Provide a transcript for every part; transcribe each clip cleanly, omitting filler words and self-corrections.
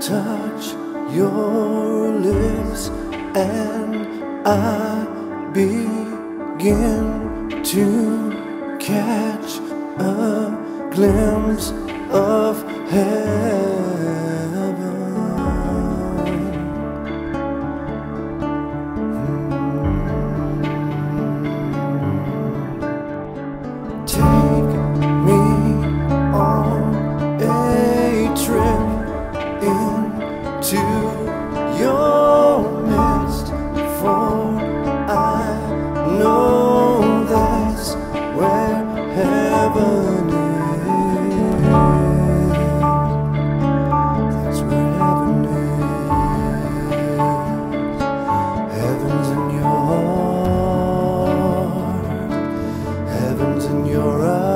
touch your lips and I begin to catch a glimpse of heaven. Take me on a trip into your midst, for I know that's where heaven is. That's where heaven is. Heaven's in your heart, heaven's in your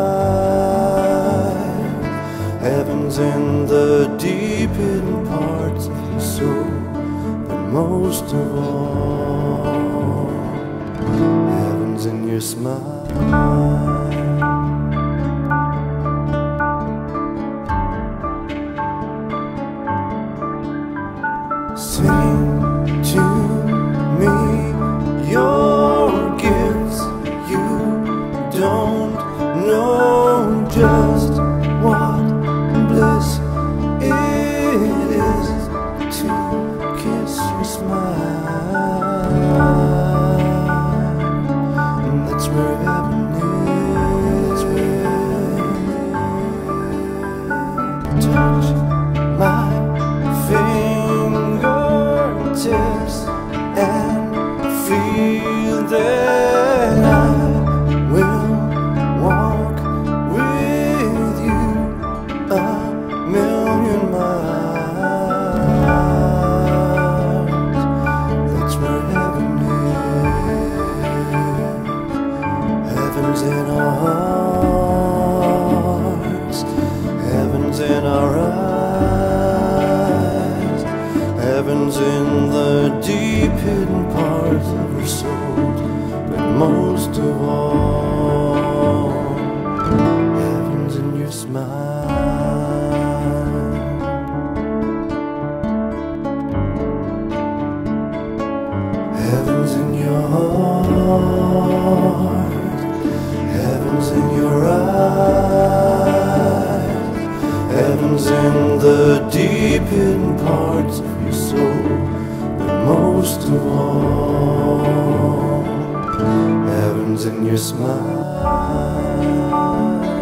eyes, heaven's in the deep hidden parts of your soul, but most of all, heaven's in your smile. Sing to me your gifts. You don't know just what bliss it is to kiss your smile. And that's where heaven is. Touch my fingertips and feel that I will walk with you a million miles. That's where heaven is. Heaven's in our hearts, heaven's in our eyes, heaven's in the deep hidden parts of your soul, but most of all, heaven's in your smile. Heaven's in your heart, heaven's in your eyes, heaven's in the deep hidden parts of your soul, but most of all, heaven's in your smile.